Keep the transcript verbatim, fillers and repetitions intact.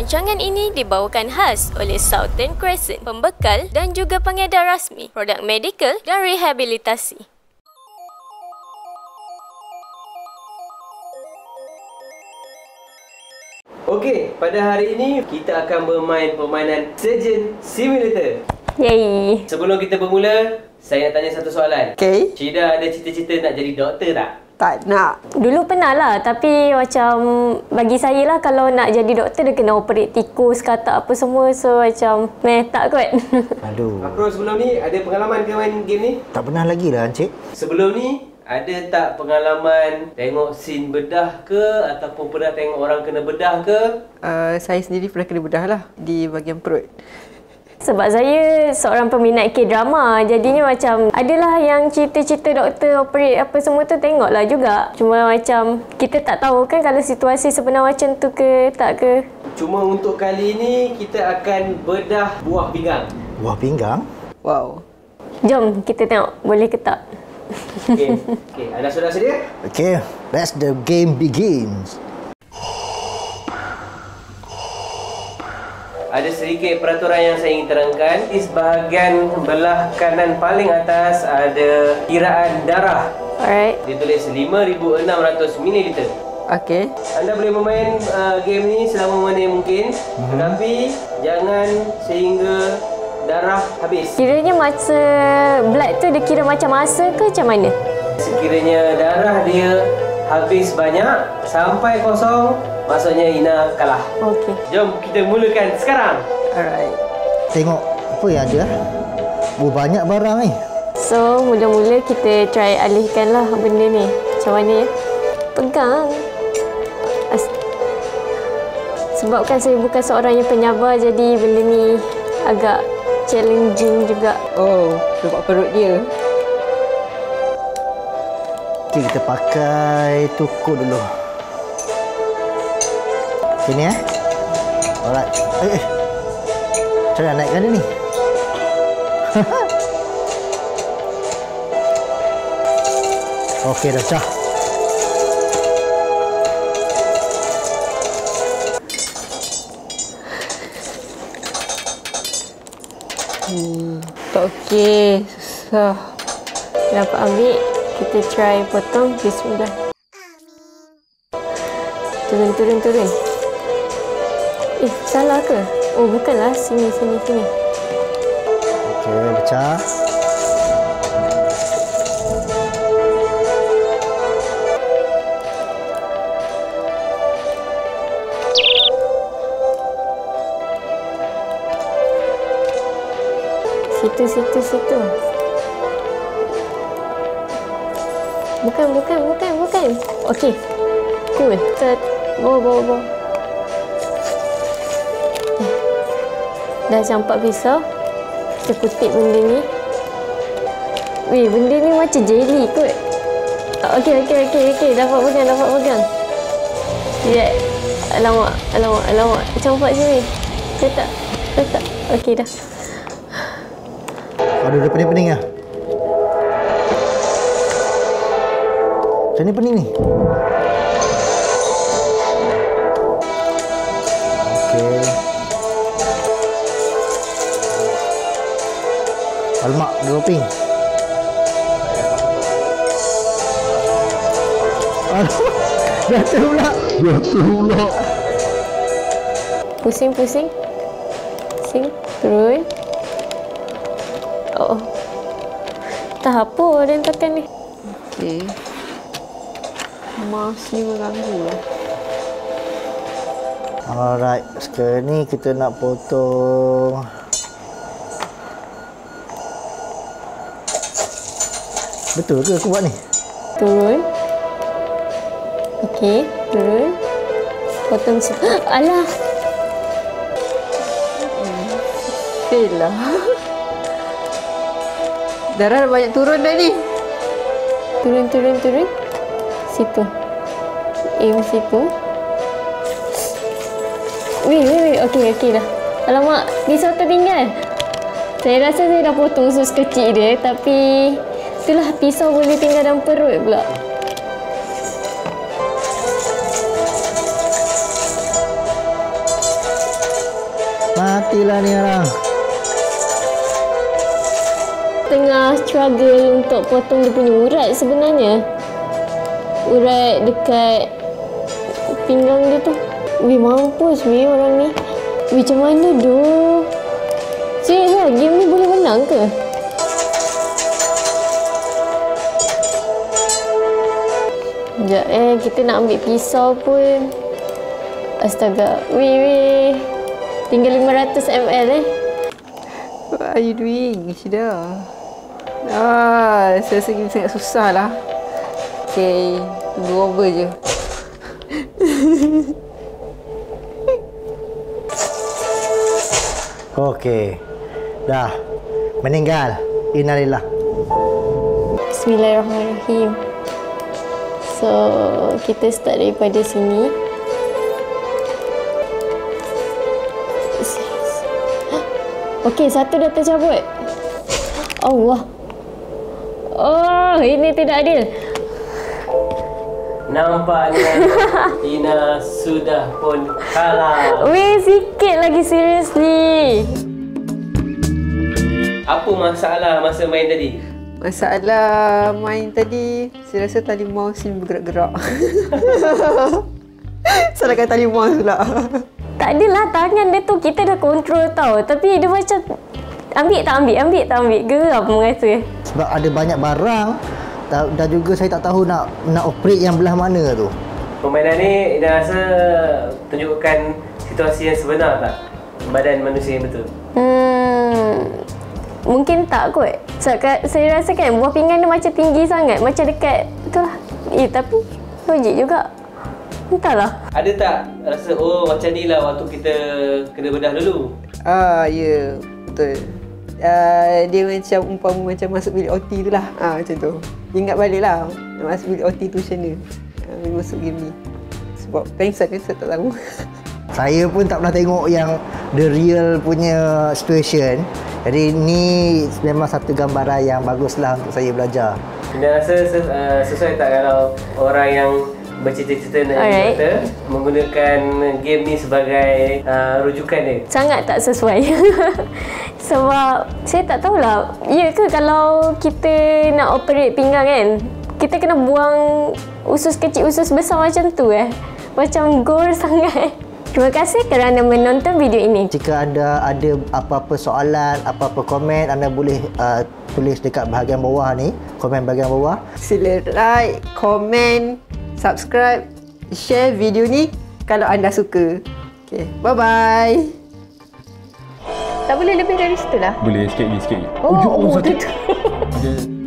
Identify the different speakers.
Speaker 1: Rancangan ini dibawakan khas oleh Southern Crescent, pembekal dan juga pengedar rasmi produk medikal dan rehabilitasi.
Speaker 2: Okey, pada hari ini kita akan bermain permainan Surgeon Simulator.
Speaker 1: Yay!
Speaker 2: Sebelum kita bermula, saya nak tanya satu soalan.
Speaker 3: Okey.
Speaker 2: Cida ada cita-cita nak jadi doktor tak?
Speaker 3: Tak nak.
Speaker 1: Dulu pernah lah, tapi macam bagi saya lah kalau nak jadi doktor dia kena operate tikus, katak apa semua. So macam meh tak kot.
Speaker 4: Aduh.
Speaker 2: Afro, sebelum ni ada pengalaman ke main game ni?
Speaker 4: Tak pernah lagi lah Encik.
Speaker 2: Sebelum ni ada tak pengalaman tengok scene bedah ke ataupun pernah tengok orang kena bedah ke?
Speaker 3: Uh, saya sendiri pernah kena bedah lah di bahagian perut.
Speaker 1: Sebab saya seorang peminat K-drama, jadinya macam adalah yang cerita-cerita doktor operate apa semua tu tengoklah juga. Cuma macam kita tak tahu kan kalau situasi sebenar macam tu ke tak ke.
Speaker 2: Cuma untuk kali ini kita akan bedah buah pinggang.
Speaker 4: Buah pinggang?
Speaker 3: Wow.
Speaker 1: Jom kita tengok boleh ke tak.
Speaker 2: Okey. Okey, anda sudah sedia?
Speaker 4: Okay, let's the game begins.
Speaker 2: Ada sedikit peraturan yang saya ingin terangkan. Di sebahagian belah kanan paling atas ada kiraan darah.
Speaker 1: Alright.
Speaker 2: Ditulis lima ribu enam ratus mililiter.
Speaker 3: Okey.
Speaker 2: Anda boleh bermain uh, game ni selama mana yang mungkin. Mm-hmm. Tetapi jangan sehingga darah habis.
Speaker 1: Kiranya masa blood tu dia kira macam masa ke macam mana?
Speaker 2: Sekiranya darah dia habis banyak sampai kosong, maksudnya Ina kalah.
Speaker 1: Okey.
Speaker 2: Jom kita mulakan sekarang.
Speaker 3: Alright.
Speaker 4: Tengok apa yang ada. Oh, banyak barang ni.
Speaker 1: So mula-mula kita try alihkan lah benda ni. Macam mana ya? Pegang. As Sebabkan saya bukan seorang yang penyabar, jadi benda ni agak challenging juga.
Speaker 3: Oh, nampak perut dia.
Speaker 4: Okay, kita pakai tukur dulu. Sini eh. Alright. Eh, eh. Macam mana naikkan dia ni? Okey, dah pecah.
Speaker 1: Hmm, tak okey. Susah. Dapat ambil. Kita try potong. Bismillah. Turun, turun, turun. Eh, salah ke? Oh, bukanlah. Sini, sini, sini.
Speaker 4: Okey, pecah.
Speaker 1: Situ, situ, situ. Bukan, bukan, bukan, bukan. Okey. Cool. Kita bawa, bawa, bawa. Eh. Dah campak pisau. Kita kutip benda ni. Weh, benda ni macam jelly kot. Okey, okey, okey, okey. Dapat pegang, dapat pegang. Ya. Alamak, alamak, alamak. Campak sini. Letak, letak. Okey dah.
Speaker 4: Aduh, dah pening-pening lah. Macam ni pening ni. Okey. Alamak, dropping. Aduh, jatuh pula. Jatuh pula.
Speaker 1: Pusing, pusing. Pusing. Turun. Oh. Tak apa ada yang tekan ni.
Speaker 3: Okey. Mouse ni mengganggu lah.
Speaker 4: Alright, sekarang ni kita nak potong. Betul ke aku buat ni?
Speaker 1: Turun. Okey, turun. Potong situ. Alah.
Speaker 3: Fail lah. Darah dah banyak turun dah ni.
Speaker 1: Turun, turun, turun. Situ. Aim situ. Weh, weh, weh. Okey, okey dah. Alamak, pisau tertinggal. Saya rasa saya dah potong sus kecil dia, tapi itulah pisau boleh tinggal dalam perut pula.
Speaker 4: matilah ni orang.
Speaker 1: Tengah struggle untuk potong dia punya urat sebenarnya. Urat dekat pinggang dia tu. Weh, mampus weh orang ni. Weh, macam mana doh? Serius lah, game ni boleh menang ke? Sekejap eh, kita nak ambil pisau pun. Astaga, weh weh. Tinggal lima ratus mililiter eh.
Speaker 3: What are you doing, Shida? Ah, saya rasa game sangat susah lah. Okay, tunggu over je.
Speaker 4: Okey. Dah. Meninggal. Innalillah.
Speaker 1: Bismillahirrahmanirrahim. So, kita start daripada sini. Okey, satu dah tercabut. Allah. Oh, ini tidak adil.
Speaker 2: Nampaknya Ina sudah pun kalah.
Speaker 1: Weh, sikit lagi, seriously.
Speaker 2: Apa masalah masa main tadi?
Speaker 3: Masalah main tadi, saya rasa tali mouse ni bergerak-gerak. Salahkan tali mouse pula.
Speaker 1: Tak adalah, tangan dia tu kita dah kontrol tau. Tapi dia macam ambil tak ambil, ambil tak ambil. Geram rasa.
Speaker 4: Sebab ada banyak barang dan juga saya tak tahu nak nak operate yang belah mana tu.
Speaker 2: Permainan ni Ina rasa tunjukkan situasi yang sebenar tak? Badan manusia yang betul.
Speaker 1: Hmm, mungkin tak kot. Sebab saya rasa kan buah pinggan dia macam tinggi sangat. Macam dekat tu lah. Eh tapi logik juga. Entahlah.
Speaker 2: Ada tak rasa oh macam ni lah waktu kita kena bedah dulu?
Speaker 3: Ah, ya, betul. Uh, dia macam umpama macam masuk bilik O T tu lah. Ah, macam tu. Ingat balik lah masuk bilik O T tuition dia. Uh, masuk game ni. Sebab pengsan kan saya tak tahu.
Speaker 4: Saya pun tak pernah tengok yang the real punya situation. Jadi ni memang satu gambaran yang baguslah untuk saya belajar.
Speaker 2: Ina rasa uh, sesuai tak kalau orang yang bercita-cita nak jadi doktor menggunakan game ni sebagai uh, rujukan dia?
Speaker 1: Sangat tak sesuai. Sebab saya tak tahulah. Ya ke kalau kita nak operate pinggang kan, kita kena buang usus kecil, usus besar macam tu eh. Macam gore sangat. Terima kasih kerana menonton video ini.
Speaker 4: Jika anda ada apa-apa soalan, apa-apa komen, anda boleh uh, tulis dekat bahagian bawah ni, komen bahagian bawah.
Speaker 3: Sila like, komen, subscribe, share video ni kalau anda suka. Okay, bye-bye. Tak boleh lebih dari situ lah.
Speaker 5: Boleh sikit lagi, sikit lagi.
Speaker 1: Oh, oh,
Speaker 5: sakit.
Speaker 1: tu.
Speaker 5: Dia